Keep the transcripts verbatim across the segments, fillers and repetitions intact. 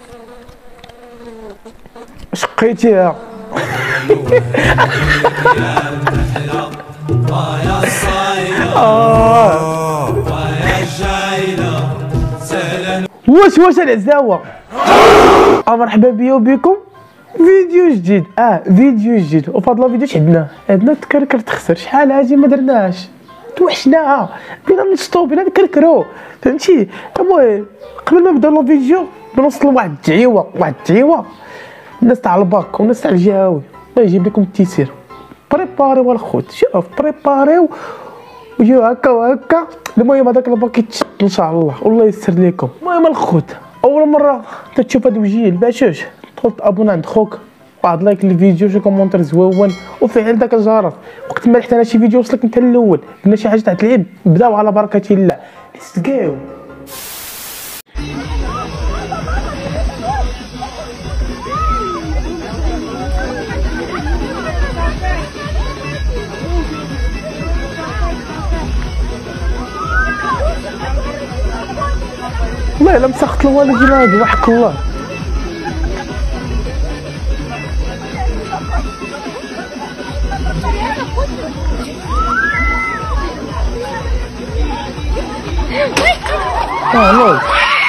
شقيتيها. واش واش العزاوه. مرحبا بيا وبكم فيديو جديد. اه فيديو جديد. وفي هذا الفيديو عندنا عندنا تكركر تخسر. شحال هادي ما درناش، توحشناها، بينا نشطو بينا نكركرو، فهمتي. المهم قبل ما نبداو الفيديو بنوصلوا واحد الدعيوه واحد الدعيوه الناس تاع الباك والناس تاع الجهاوي. الله يجيب لكم التيسير. بريباريو الخوت، شوف بريباريو وجيو هكا وهكا. المهم هذاك الباك يتشد ان شاء الله والله يسر لكم. المهم الخوت، اول مره تشوف هاد الوجيه الباشوش تدخل تابونا عند خوك، واحد لايك للفيديو، شي كومونتير زوين، وفعل داك الجرس. وقت ما حتى شي فيديو وصلك انت الاول قلنا شي حاجه تاع اللعب، بداو على بركه الله. ليتس جو. والله الا مسخت الوالد هذا وحق الله. اه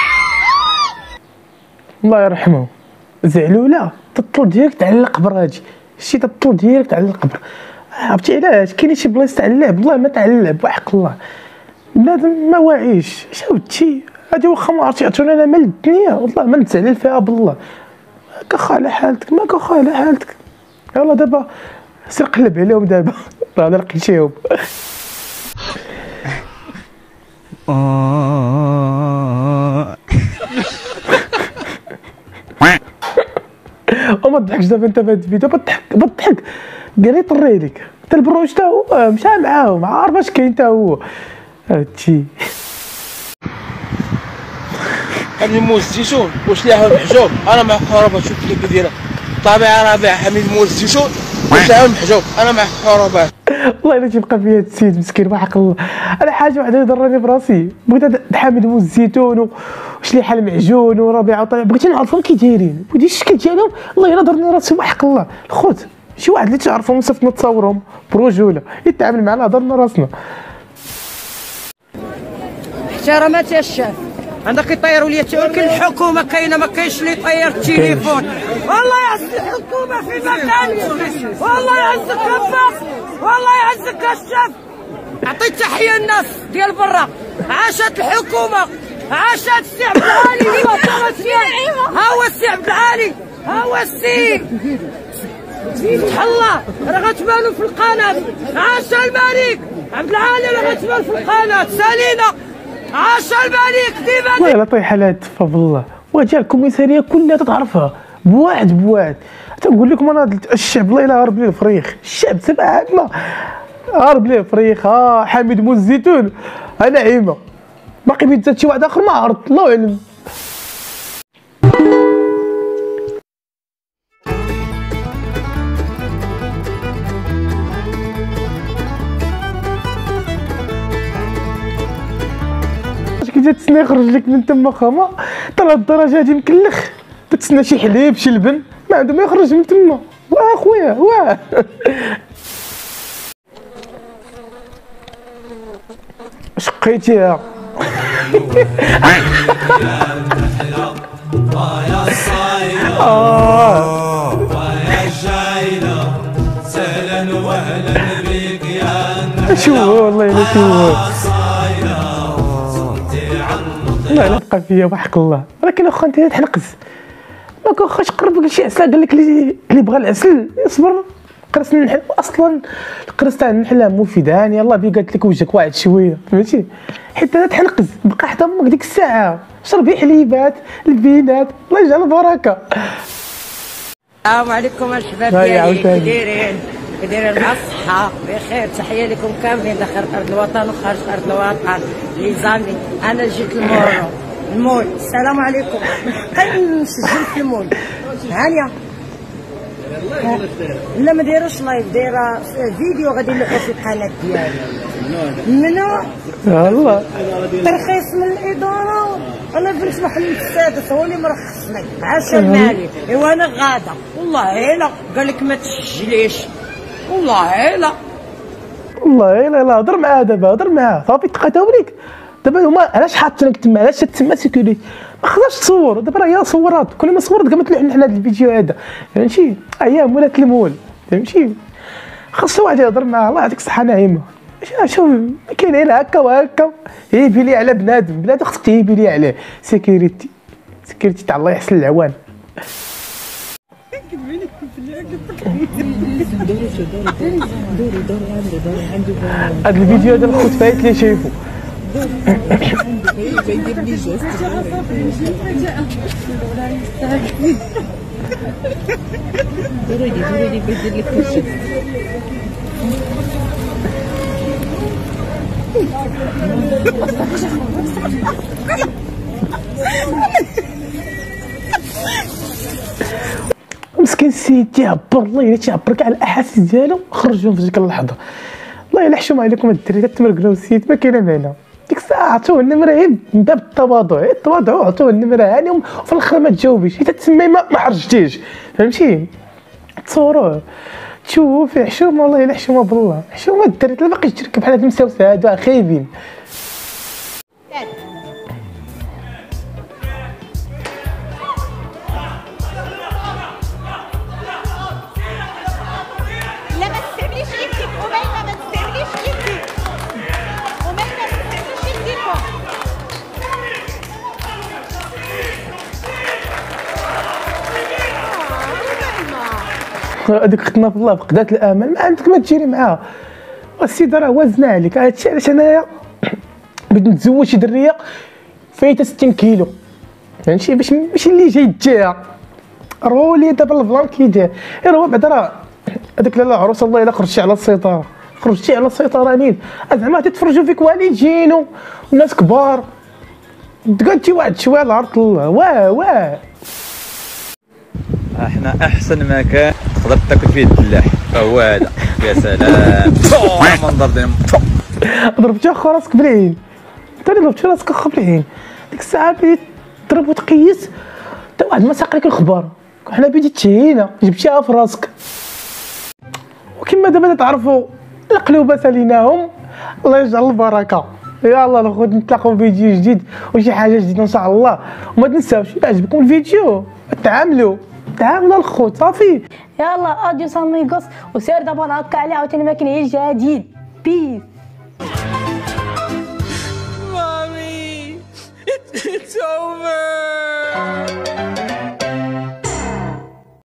الله يرحمه. زعلوله تطل ديريكت على القبر. هادي شتي تطل ديريكت على القبر. عرفتي علاش؟ كاين شي بلايص تاع اللعب والله ما تاع اللعب وحق الله. بنادم ما واعيش. شاوتي هادي واخا ما عرفتي عطوني انا مال الدنيا والله ما نتعلل فيها بالله. ماكا خالة حالتك ماكا خالة حالتك. يلا دابا سير قلب عليهم دابا. راه انا لقيتيهم. وما تضحكش دابا انت في هاد الفيديو. بضحك بضحك قال لي طري لك حتى البروج تا هو مشى معاهم، عارف اش كاين تا هو. هادشي حميد موز الزيتون واش ليها محجوب. انا مع خرابه. شوف الكليب ديالها طابع رابع حميد موز الزيتون واش ليها محجوب. انا مع خرابه. والله الا تيبقى فيا هاد السيد مسكين وحق الله. انا حاجه وحده اللي ضرني براسي، بغيت حامد موز الزيتون واش لي حال معجون وربيع وطلع، بغيت نعرفهم كي دايرين ودي الشكل ديالهم. والله الا ضرني راسي وحق الله. الخوت شي واحد اللي تعرفهم صيفط تصاورهم برجوله يتعامل معنا ضرنا راسنا. احترامات يا الشاف. عندك يطيروا لي ولكن الحكومه كاينه ما كاينش اللي يطير التليفون. والله يعز الحكومه في مكان. والله يعزك ربك والله يعزك الشاف. عطيت تحيه الناس ديال برا. عاشت الحكومه عاشت السي عبد العالي. ها هو السي عبد العالي ها هو السي فتح الله راه غتبانوا في القناه. عاش الملك عبد العالي راه غتبان في القناه. سالينا عاش الملك ديما. والله الا طيحه لها الدفا بالله. وجا الكوميساريه كلها تتعرفها بواحد بواحد. تنقول لكم انا الشعب والله الا هرب ليه الفريخ. الشعب تبع عندنا هرب ليه الفريخ. ها حميد موز الزيتون ها نعيمه باقي بيتزاد شي واحد اخر ما عرفت الله اعلم. كي تسنى يخرج لك من تما خاما طلع الدرجه هادي مكلخ. تتسنى شي حليب شي لبن ما عنده ما يخرج من تما. واه خويا واه. شقيتيها. شو والله الا شو لا لا بقى فيا وحق الله. ولكن اخا انت تحنقز ماك واخاش قربك لشي عسل قال لك اللي اللي بغى العسل يصبر. قرص النحل اصلا القرص تاع النحله مفيدان. يلاه بي قالت لك وجهك واعد شويه فهمتي. حيت انا تحنقز بقى حتى امك ديك الساعه شربي حليبات البينات الله يجعل البركه. السلام عليكم الشباب ديالي كي دايرين كي دايرين مع الصحه بخير. تحيه لكم كاملين داخل ارض الوطن وخارج ارض الوطن. لي زامي انا جيت المول المول. السلام عليكم. كنسجل في المول. هانيه لا ما دايروش لايف، دايره فيديو غادي نلقوا في القناه ديالي. ممنوع والله ترخيص من الاداره. انا بنت محمد السادس هو اللي مرخصني عشا المالي. ايوا انا غاده والله لا، قال لك ما تسجليش والله لا. والله لا لا هضر معاه دابا، هضر معاه صافي تقاتاو ليك دابا. هما علاش حاطينك تما؟ علاش تسمى سيكوريتي؟ ما خصهاش تصور دابا، راه هي صورات، كل ما صورت كاع ما تلوح حنا هذا الفيديو هذا، فهمتي؟ ايام ولات المول، فهمتي؟ خاص واحد يهضر معاه. الله يعطيك الصحه نعيمه. شوف ما كاين غير هكا وهكا، هيبي لي على بنادم، بنادم خصك تهيبي لي عليه. سيكوريتي سيكوريتي تاع الله يحسن العوان. هاد الفيديو هذا الخوت فايت لي شايفو. مسكين السيد تيعبر، الله الا تيعبر كاع على الاحاسيس ديالو، خرجوهم في ديك اللحظه. الله الا حشوم عليكم الدراري، تتمرقلوا السيد ما كاينه معنا. ديك الساعه عطوه النمره غير من باب التواضع، التواضع عطوه النمره هاني وفي الاخر ما تجاوبيش، حتى تسمي ما, ما حرجتيش، فهمتي؟ تصوروه تشوفوا فيه حشومه. والله الا حشومه بالله، حشومه الدراري ما باقيش تركب بحال هاد المساوسه هادو خايبين. هذيك ختنا في الله فقدات الامل، ما عندك ما تجري معاها. السيده راه وازنه عليك. هادشي علاش انايا بغيت نتزوج شي دريه فايته ستين كيلو، فهمتي؟ باش ماشي اللي جاي تجيها رولي دابا البلان كي داير. غير هو بعدا راه هذاك لاله عروس الله الا خرجتي على السيطره، خرجتي على السيطره نيت زعما تتفرجوا فيك والدين وناس كبار، تقعدتي واحد شويه على عرض الله. واه واه احنا احسن مكان تقدر تاكل فيه الدلاح فهو هذا. يا سلام منظر ديال ضربتي اخو راسك بالعين، انت اللي ضربتي راسك اخو بالعين. ديك الساعه بديت تضرب وتقيس حتى واحد ما ساق لك الخبار، حنا بديت تهينا جبتيها في راسك. وكما دابا تعرفوا القلوبه ساليناهم، الله يجعل البركه. يا الله الخوت نتلاقاو في فيديو جديد وشي حاجه جديده ان شاء الله. وما تنساوش الا عجبكم الفيديو تعاملوا تعاملوا الخوت صافي. يلا اديوس اميغوس، وسير دابا هكا عليه عاوتاني ما كاين غير جديد. بيس. Mommy, it's over.